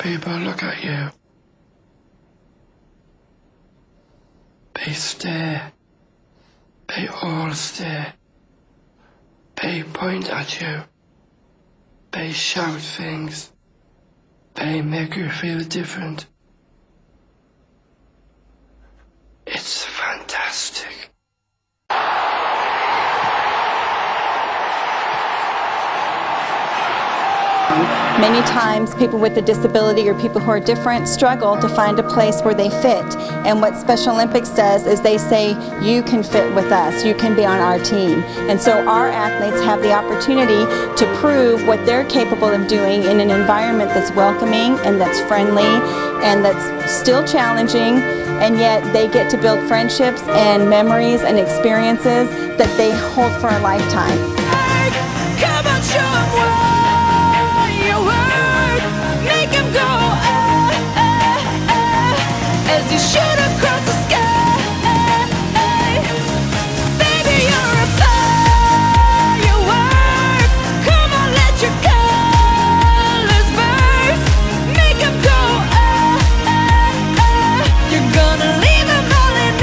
People look at you. They stare. They all stare. They point at you. They shout things. They make you feel different. It's fantastic. Many times people with a disability or people who are different struggle to find a place where they fit. And what Special Olympics does is they say, you can fit with us, you can be on our team. And so our athletes have the opportunity to prove what they're capable of doing in an environment that's welcoming and that's friendly and that's still challenging, and yet they get to build friendships and memories and experiences that they hold for a lifetime. Come on, show 'em what you're worth. Make 'em go, as you shoot across the sky. Baby, you're a firework. Come on, let your colors burst. Make 'em go, you're gonna leave 'em all in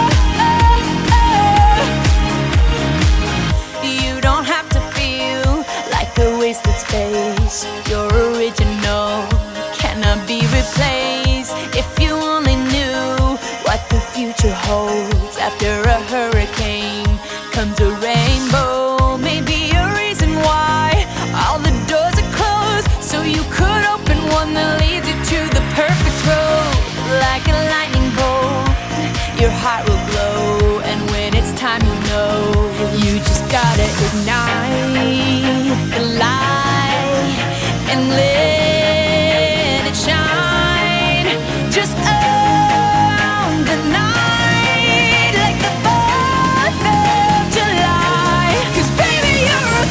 awe. You don't have to feel like a wasted space. You're original, cannot be replaced. If you only knew what the future holds. After a hurricane comes a rainbow. Maybe a reason why all the doors are closed, so you could open one that leads you to the perfect road. Like a lightning bolt, your heart will glow, and when it's time, you know you just gotta ignite the light and let it shine. Just own the night like the 4th of July. 'Cause baby, you're a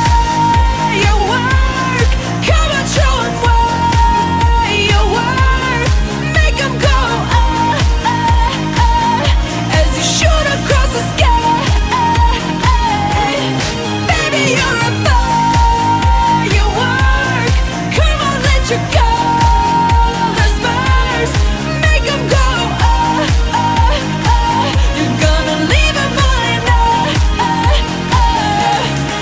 firework. Come on, show 'em what you're worth. Make 'em go, as you shoot across the sky. Baby, you're a firework. Come on, let your colors burst. Make 'em go, you're gonna leave 'em all in awe.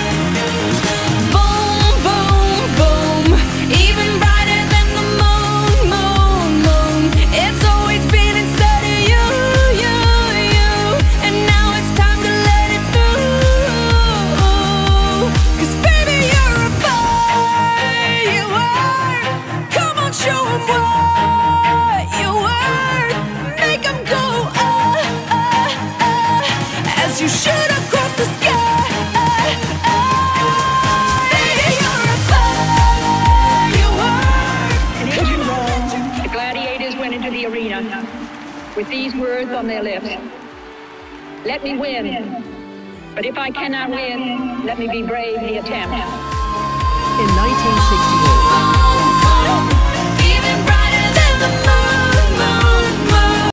Boom, boom, boom, even brighter than the moon, moon, moon. It's always been inside of you, you, you, and now it's time to let it through. 'Cause baby, you're a firework. Come on, show 'em what you're worth. Make 'em go, as you shoot across the sky. Baby, you're a firework. In ancient Rome, the gladiators went into the arena with these words on their lips: let me win, but if I cannot win, let me be brave in the attempt. In 1968,